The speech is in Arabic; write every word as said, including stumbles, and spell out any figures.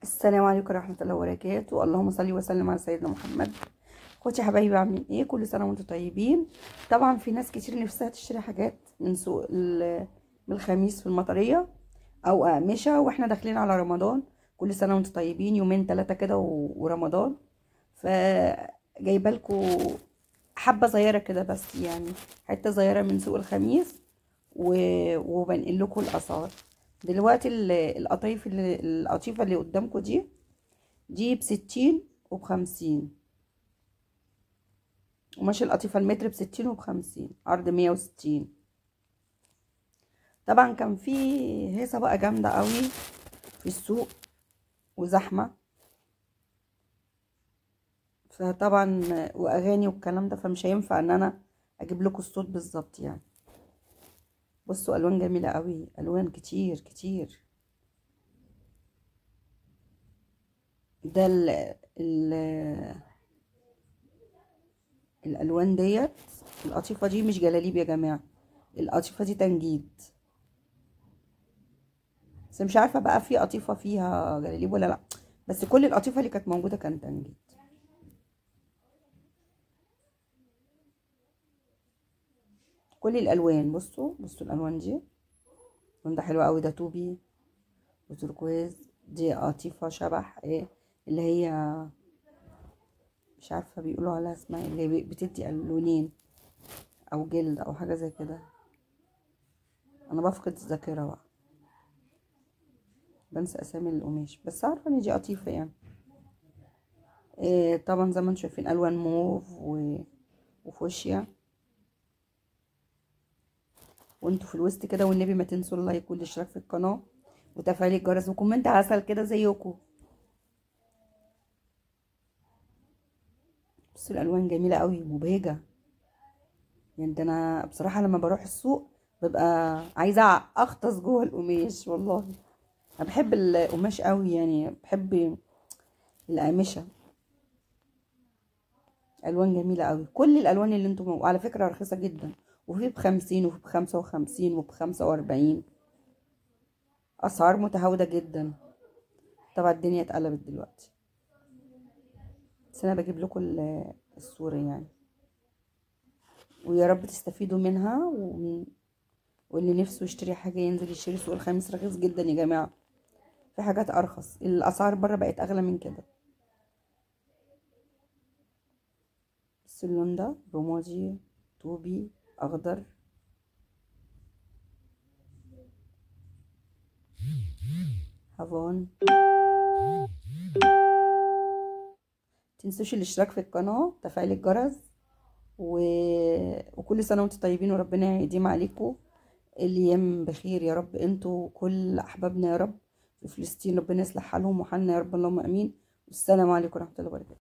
السلام عليكم ورحمة الله وبركاته. اللهم صل وسلم على سيدنا محمد. اخواتي حبايبي عاملين ايه؟ كل سنة وانتم طيبين. طبعا في ناس كتير نفسها تشتري حاجات من سوق ال- من الخميس في المطرية او اقمشة، واحنا داخلين على رمضان. كل سنة وانتم طيبين، يومين ثلاثة كده و- ورمضان. فجايبه لكم حبة صغيرة كده، بس يعني حتة صغيرة من سوق الخميس و- وبنقل لكم الاسعار. دلوقتي ال- القطايف اللي القطيفة اللي قدامكم دي دي بستين وبخمسين، وماشي القطيفة المتر بستين وبخمسين، عرض مية وستين. طبعا كان في هيصة بقى جامدة قوي في السوق وزحمة، فطبعا واغاني والكلام ده، فمش هينفع ان انا اجيب لكم الصوت بالظبط يعني. بصوا الوان جميلة قوي، الوان كتير كتير. ده ال ال الالوان ديت. القطيفة دي مش جلاليب يا جماعة، القطيفة دي تنجيد. بس مش عارفه بقى في قطيفه فيها جلاليب ولا لا، بس كل القطيفه اللي كانت موجوده كانت تنجيد. كل الالوان، بصوا بصوا الالوان دي. اللون ده حلو قوي، ده توبي وتركواز. دي قطيفه شبح ايه، اللي هي مش عارفه بيقولوا عليها اسمها إيه، اللي بتدي لونين او جلد او حاجه زي كده. انا بفقد الذاكره بقى، بنسى اسامي القماش، بس عارفه ان دي قطيفه يعني. إيه طبعا زي ما انتم شايفين، الوان موف و... وفوشيا. وانتوا في الوسط كده، والنبي ما تنسوا اللايك والاشتراك في القناه وتفعيل الجرس وكومنت عسل كده زيكم. بصوا الالوان جميله قوي، مبهجه. يعني ده انا بصراحه لما بروح السوق ببقى عايزه اغطس جوه القماش والله. انا بحب القماش قوي، يعني بحب القماشه. الوان جميله قوي، كل الالوان اللي انتم، وعلى فكره رخيصه جدا. وفي بخمسين وفي بخمسة وخمسين وبخمسة واربعين. اسعار متهاوده جدا. طبعا الدنيا اتقلبت دلوقتي، بس انا بجيب لكم ال- الصورة يعني. ويا رب تستفيدوا منها و... واللي نفسه يشتري حاجة ينزل يشتري. سوق الخميس رخيص جدا يا جماعة، في حاجات ارخص. الاسعار بره بقت اغلى من كده. بس اللون ده رمادي، طوبي، اخضر. هافون. تنسوش الاشتراك في القناة، تفعيل الجرس و... وكل سنة وانتم طيبين، وربنا يديم عليكم الايام بخير يا رب، انتوا كل احبابنا يا رب في فلسطين، ربنا يصلح حالهم وحالنا يا رب، اللهم امين. والسلام عليكم ورحمة الله وبركاته.